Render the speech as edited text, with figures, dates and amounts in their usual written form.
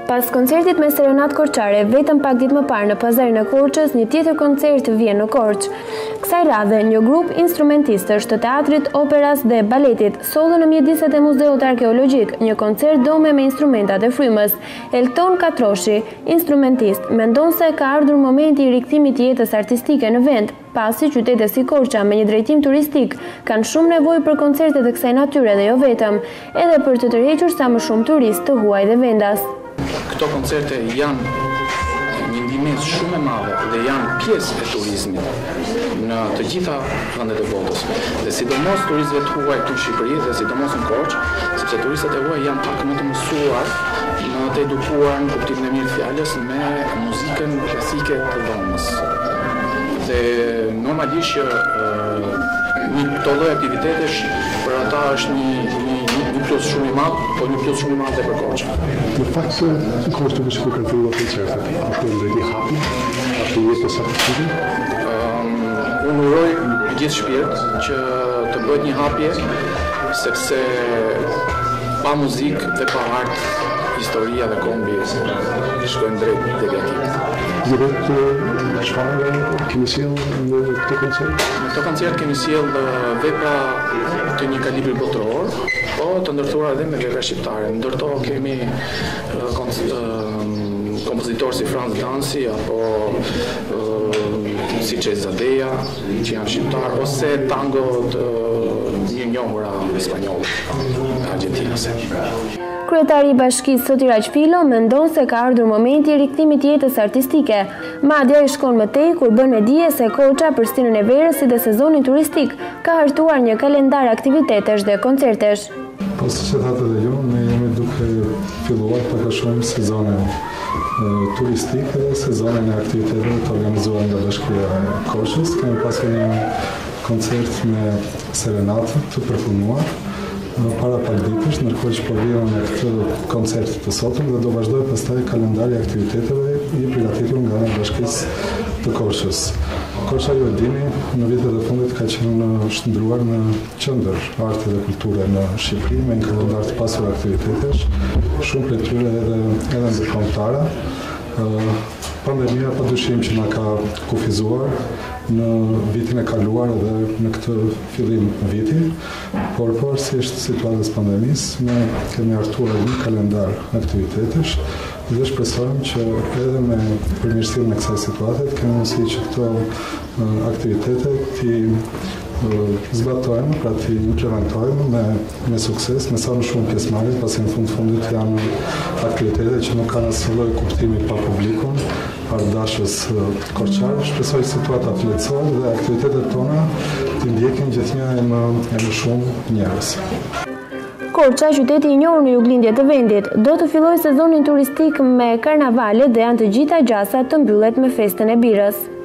Pas koncertit me Serenat Korçare, vetëm pak ditë më parë në pazarin e Korçës, një tjetër koncert vjen në Korçë. Kësaj radhe, një grup instrumentistësh të teatrit, operas dhe baletit solli në mjediset e Muzeut Arkeologjik një koncert dome me instrumentat e frymës. Elton Katroshi, instrumentist, mendon se ka ardhur momenti i rikthimit të jetës artistike në vend, pasi qytete si Korça me një drejtim turistik kanë shumë nevojë për koncerte të kësaj natyre dhe jo vetëm, edhe për të tërhequr sa më shumë turistë të huaj dhe vendas. Këto koncerte janë një ndihmës shumë e madhe dhe janë pjesë e turizmit në të gjitha vendet e botës. Dhe sidomos turistëve të huaj këtu në Shqipëri dhe sidomos në Korçë, sepse turistët e huaj janë pak më të mësuar në të edukuar në kuptimin e mirë të fjalës me muzikën klasike të dhomës. Dhe normalisht këto lloj aktivitetesh për ata është një plus shumë i madh, po një plus shumë i madh edhe për Korçën. Në fakt, Korçë të shkruar kanë filluar koncertet. A shkruan drejt një hapi, apo jetë sa të shkruaj? Unë uroj me gjithë shpirt që të bëhet një hapje, sepse pa muzikë dhe pa art, historia dhe kombi shkojnë drejt deviatimit. Çfarë kemi sjellë në këtë koncert? Në këtë koncert kemi sjellë vepra të një kalibri botëror, po të ndërtuara edhe me vepra shqiptare. Ndërto kemi kompozitorë si Franz Dansi apo si Cezadeja, që janë shqiptar, ose tango të një njohura spanjolle, argjentinase. Kryetari i Bashkisë Sotiraq Filo mendon se ka ardhur momenti i rikthimit të jetës artistike. Madje ai shkon më tej kur bën me dije se Korça për stinën e verës si dhe sezonin turistik ka hartuar një kalendar aktivitetesh dhe koncertesh. Po siç e thatë edhe ju, ne jemi duke filluar pak a shumë sezonin turistik dhe sezonin e aktiviteteve të organizuara nga Bashkia e Korçës. Kemi pasur një koncert me Serenatë të përfunduar para pak ditësh, ndërkohë që po vjen me këtë koncert të sotëm dhe do vazhdoj pastaj kalendari i aktiviteteve i përgatitur nga Bashkisë të Korçës. Korça, ju e dini, në vitet e fundit ka qenë shndruar në qendër arte dhe kulture në Shqipëri me një kalendar të pasur aktivitetesh, shumë prej tyre edhe ndërkombëtare. Pandemia padyshim që na ka kufizuar në vitin e kaluar edhe në këtë fillim viti, por pavarësisht situatës pandemisë, ne kemi hartuar një kalendar aktivitetesh dhe shpresojmë që edhe me përmirësimin e kësaj situate kemi mundësi që këto aktivitete ti zbatojmë, pra ti implementojmë me sukses, me sa më shumë pjesëmarrjes, pasi në fundit janë aktivitete që nuk kanë asnjë lloj kuptimi pa publikun, ardashës korçare. Shpresoj situata të lehtësohet dhe aktivitetet tona të ndjekin gjithnjë e më shumë njerëz. Korça, qyteti i njohur në juglindje të vendit, do të fillojë sezonin turistik me karnavalet dhe janë të gjitha gjasat të mbyllet me festën e birës.